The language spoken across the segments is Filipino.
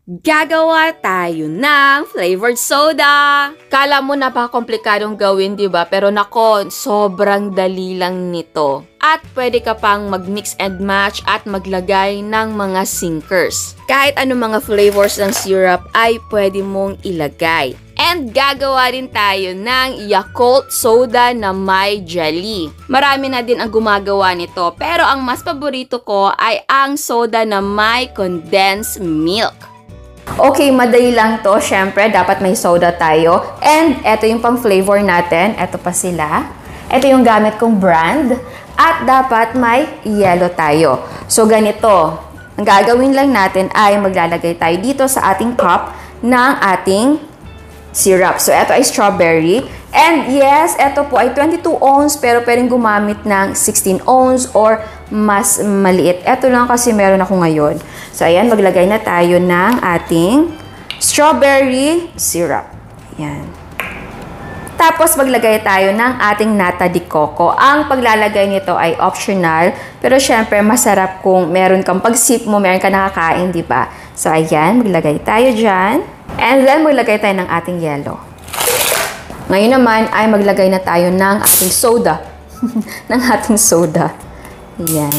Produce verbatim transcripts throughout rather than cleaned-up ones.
Gagawa tayo ng flavored soda. Kala mo napaka-komplikadong gawin, di ba? Pero nako, sobrang dali lang nito. At pwede ka pang mag-mix and match at maglagay ng mga sinkers. Kahit anong mga flavors ng syrup ay pwede mong ilagay. And gagawa din tayo ng Yakult soda na may jelly. Marami na din ang gumagawa nito, pero ang mas paborito ko ay ang soda na may condensed milk. Okay, madali lang to. Syempre, dapat may soda tayo. And eto yung pang flavor natin. Eto pa sila. Eto yung gamit kong brand. At dapat may yellow tayo. So, ganito. Ang gagawin lang natin ay maglalagay tayo dito sa ating cup ng ating syrup. So, eto ay strawberry. And yes, eto po ay twenty-two ounce pero pwedeng gumamit ng sixteen ounce or mas maliit. Eto lang kasi meron ako ngayon. So, ayan, maglagay na tayo ng ating strawberry syrup. Ayan. Tapos, maglagay tayo ng ating nata de coco. Ang paglalagay nito ay optional, pero syempre, masarap kung meron kang pag-sip mo, meron ka nakakain, di ba? So, ayan, maglagay tayo dyan. And then, maglagay tayo ng ating yellow. Ngayon naman, ay maglagay na tayo ng ating soda. ng ating soda. Ayan.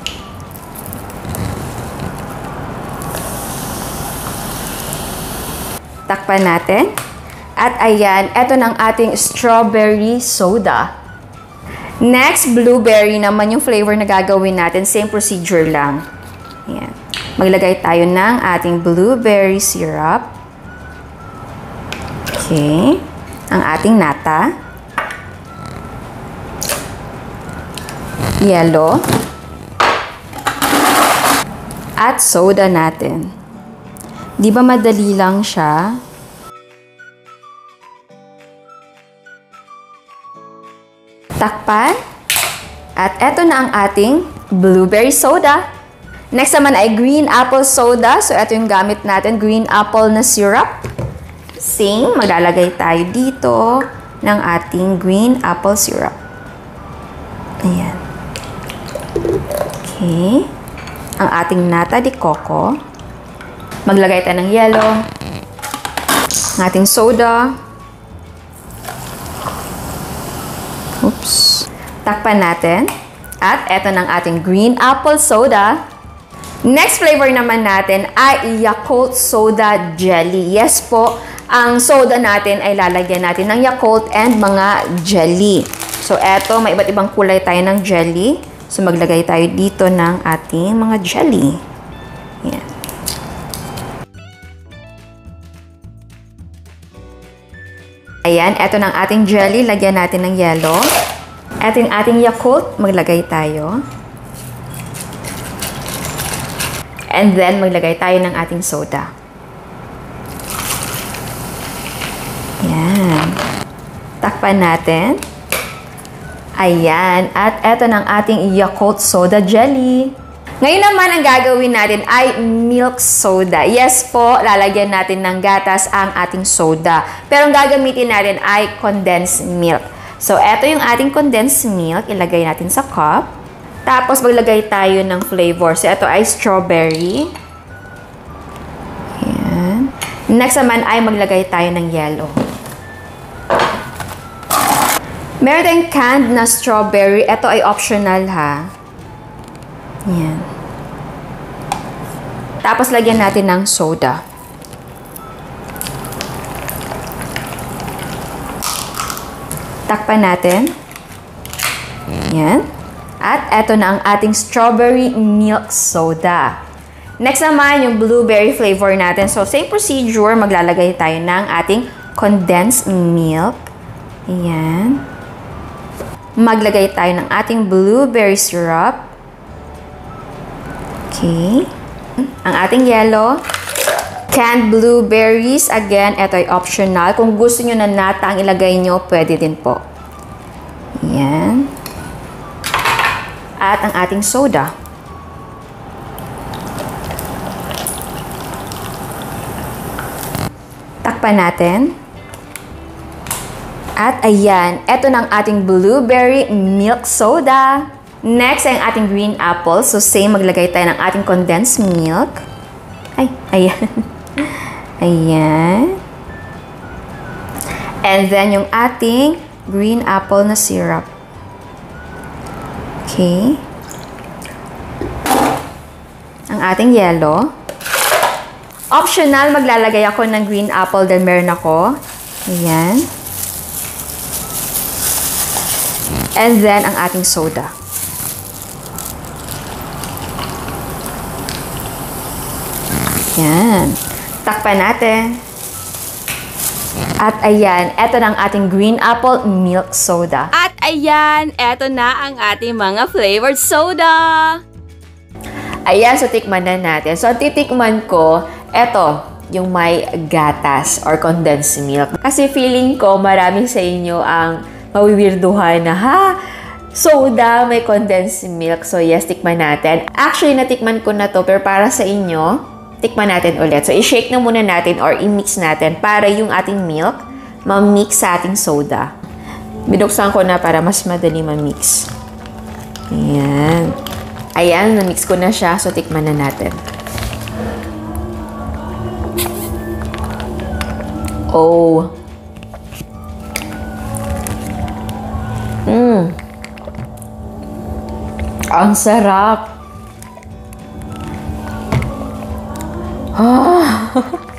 Takpan natin. At ayan, eto ng ating strawberry soda. Next, blueberry naman yung flavor na gagawin natin. Same procedure lang. Ayan. Maglagay tayo ng ating blueberry syrup. Okay. Ang ating nata. Yellow. At soda natin. Di ba madali lang siya? Takpan. At eto na ang ating blueberry soda. Next naman ay green apple soda. So, eto yung gamit natin, green apple na syrup. Same, maglalagay tayo dito ng ating green apple syrup. Ayan. Okay. Ang ating nata de coco. Maglagay tayo ng yellow. Ang ating soda. Oops. Takpan natin. At eto ng ating green apple soda. Next flavor naman natin ay Yakult soda jelly. Yes po, ang soda natin ay lalagyan natin ng Yakult and mga jelly. So, eto, may iba't ibang kulay tayo ng jelly. So, maglagay tayo dito ng ating mga jelly. Yan. Ayan, eto ng ating jelly. Lagyan natin ng yellow. Eto yung ating Yakult. Maglagay tayo. And then, maglagay tayo ng ating soda. Ayan. Takpan natin. Ayan. At eto ng ating Yakult soda jelly. Ngayon naman, ang gagawin natin ay milk soda. Yes po, lalagyan natin ng gatas ang ating soda. Pero ang gagamitin natin ay condensed milk. So, eto yung ating condensed milk. Ilagay natin sa cup. Tapos, maglagay tayo ng flavor. So, ito ay strawberry. Ayan. Next naman ay maglagay tayo ng yellow. Meron tayong canned na strawberry. Ito ay optional, ha? Ayan. Tapos, lagyan natin ng soda. Takpan natin. Ayan. At eto na ang ating strawberry milk soda. Next naman, yung blueberry flavor natin. So, same procedure. Maglalagay tayo ng ating condensed milk. Ayan. Maglagay tayo ng ating blueberry syrup. Okay. Ang ating yellow. Canned blueberries. Again, eto ay optional. Kung gusto nyo na nata ang ilagay nyo, pwede din po. Ayan. At ang ating soda. Takpan natin. At ayan, eto na ang ating blueberry milk soda. Next ay ang ating green apple. So, same, maglagay tayo ng ating condensed milk. Ay, ayan. Ayan. And then, yung ating green apple na syrup. Okay. Ang ating yellow. Optional, maglalagay ako ng green apple dahil meron ako. Ayan. And then, ang ating soda. Ayan. Takpan natin. At ayan, eto na ang ating green apple milk soda. At ayan, eto na ang ating mga flavored soda. Ayan, so tikman na natin. So, titikman ko, eto, yung may gatas or condensed milk. Kasi feeling ko, marami sa inyo ang mawiwirduhan na, ha? Soda, may condensed milk. So, yes, tikman natin. Actually, natikman ko na to, pero para sa inyo, tikman natin ulit. So, i-shake na muna natin or i-mix natin para yung ating milk ma-mix sa ating soda. Binuksan ko na para mas madali ma-mix. Ayan. Ayan, na-mix ko na siya. So, tikman na natin. Oh. Mmm. Ang sarap. Ah.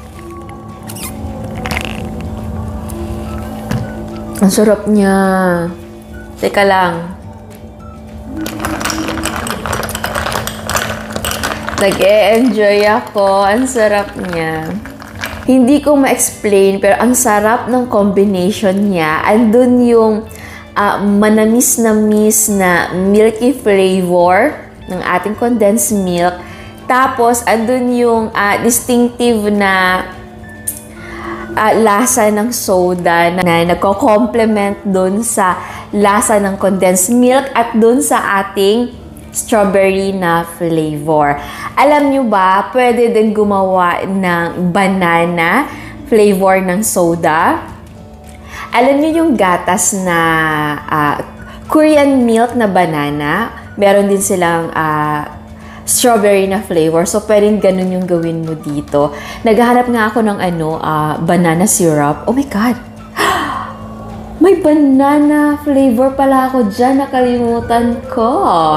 Ang sarap niya. Teka lang. Nag-e-enjoy ako. Ang sarap niya. Hindi ko ma-explain, pero ang sarap ng combination niya. Andun yung uh, manamis-namis na milky flavor ng ating condensed milk. Tapos, andun yung uh, distinctive na uh, lasa ng soda na, na nagko-complement dun sa lasa ng condensed milk at dun sa ating strawberry na flavor. Alam nyo ba, pwede din gumawa ng banana flavor ng soda. Alam nyo yung gatas na uh, Korean milk na banana, meron din silang uh, strawberry na flavor. So, pwedeng ganun yung gawin mo dito. Naghahanap nga ako ng ano, uh, banana syrup. Oh my God! May banana flavor pala ako dyan. Nakalimutan ko.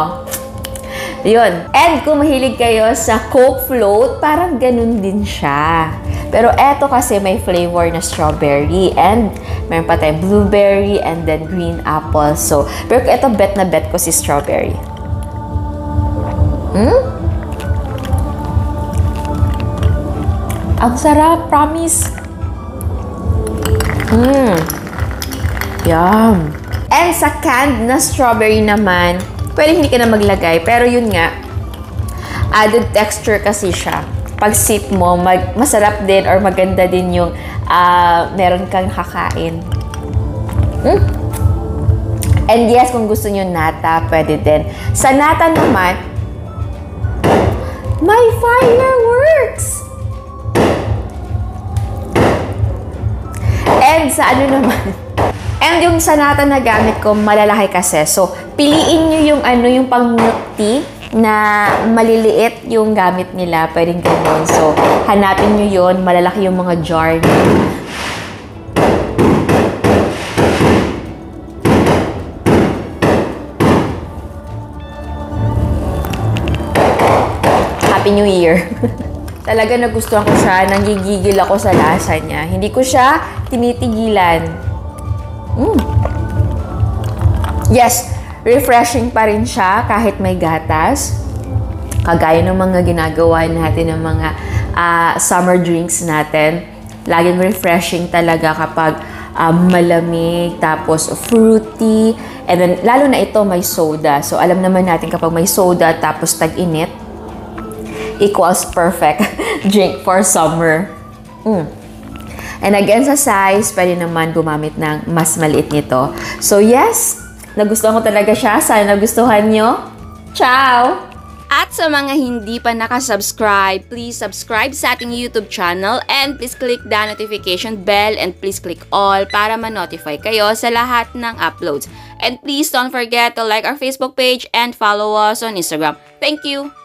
Yun. And kung mahilig kayo sa Coke Float, parang ganun din siya. Pero eto kasi may flavor na strawberry and meron pa tayong blueberry and then green apple. So, pero eto bet na bet ko si strawberry. Hmm? Ang sarap, promise. Hmm. Yum. And sa canned na strawberry naman, pwede hindi ka na maglagay. Pero yun nga, added texture kasi siya. Pag sip mo, mag masarap din or maganda din yung uh, meron kang kakain. Hmm? And yes, kung gusto nyo nata, pwede din. Sa nata naman, may fireworks! And sa ano naman, and yung sa nata na gamit ko, malalaki kasi. So, piliin nyo yung ano, yung pang milk tea na maliliit yung gamit nila. Pwedeng ganun. So, hanapin nyo yun. Malalaki yung mga jar nyo. Happy New Year! Talaga nagustuhan ko siya. Nanggigigil ako sa lasa niya. Hindi ko siya tinitigilan. Mm. Yes, refreshing pa rin siya kahit may gatas. Kagaya ng mga ginagawa natin ng mga uh, summer drinks natin. Laging refreshing talaga kapag uh, malamig, tapos fruity. And then, lalo na ito may soda. So, alam naman natin kapag may soda tapos tag-init, equals perfect drink for summer. Mm. And again, sa size, pwede naman gumamit ng mas maliit nito. So yes, nagustuhan ko talaga siya. Sana nagustuhan nyo. Ciao! At sa mga hindi pa nakasubscribe, please subscribe sa ating YouTube channel and please click the notification bell and please click all para ma-notify kayo sa lahat ng uploads. And please don't forget to like our Facebook page and follow us on Instagram. Thank you!